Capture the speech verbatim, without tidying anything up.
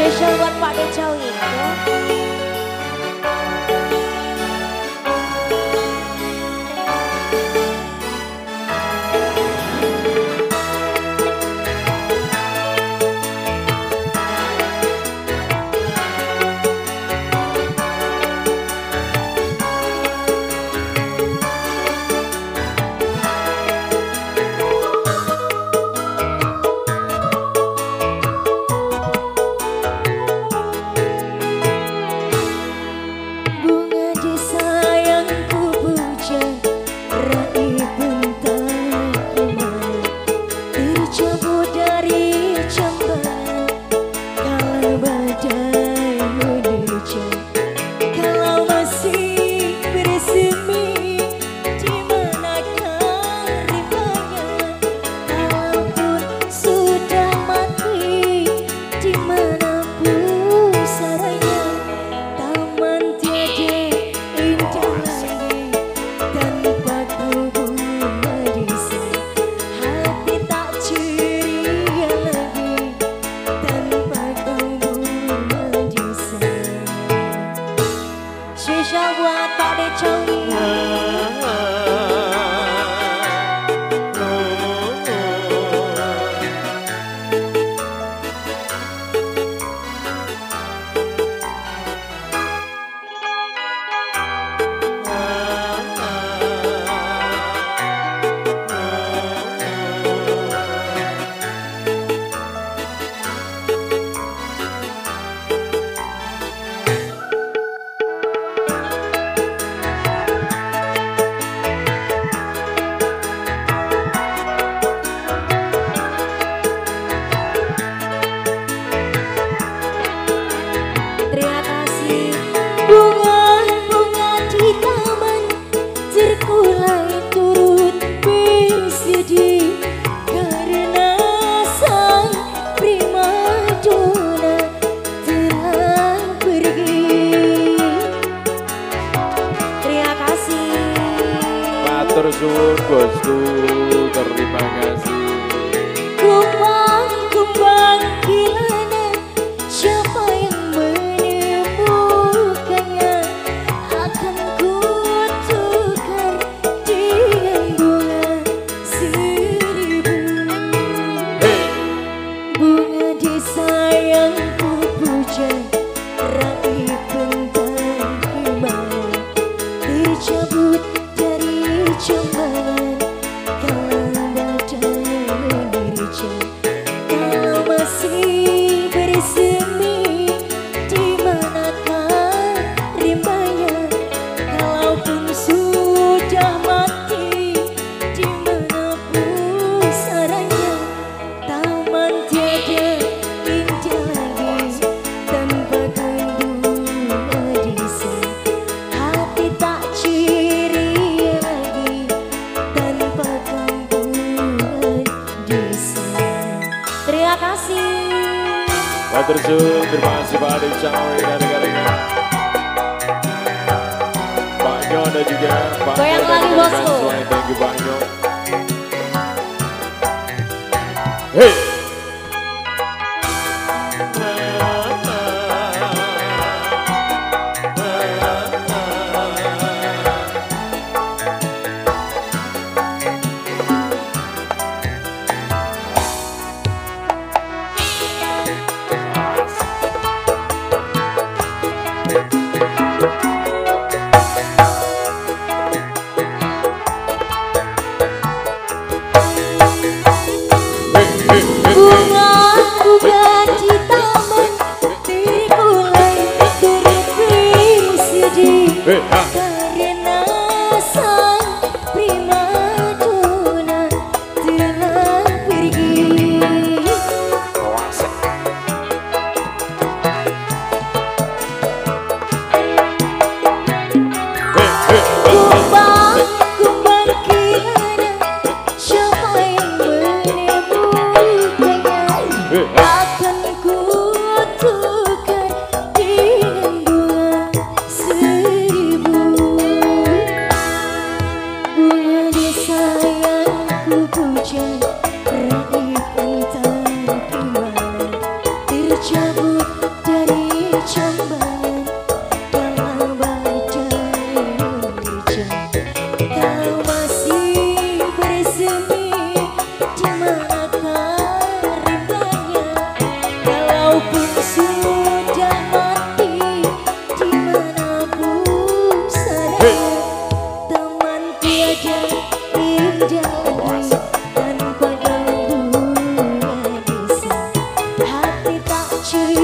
Spesial buat Pak Decawi ya. Spesial buat Pak Decawi. Bunga-bunga di taman terkulai turut bersedih karena sang primadona telah pergi. Terima kasih. Matur suwun bosku, terima kasih. Kumbang-kumbang kilana, siapa yang menemukannya akan kutukar dengan bunga seribu. Bunga desa yang kupuja raih bentang kemana tercabut dari jamban kalang dadanya dirija. Kalau masih bersemi di manakah rimbanya, kalaupun sudah mati di mana pusaranya. Taman tiada indah lagi tanpa bunga desa, hati tak ceria lagi tanpa bunga desa. Terima kasih. Matur suwun, terima kasih Pak Decawi dan rekan-rekan. Pak Nyo dan juga Pak Goyang lagi, bosku. Thank you Pak Nyo. Hey. Bunga-bunga di taman terkulai turut bersedih karena sang primadona telah pergi. Kumbang-kumbang kilana, siapa yang menemukannya akan kutukar dengan bunga seribu. Bunga desa yang kupuja raih bentang kemana tercabut jamban dalam baca kau masih bersemi di manakah ribanya walaupun sudah mati di mana ku sadar teman tiada indah tanpa gangguan bisa hati tak curi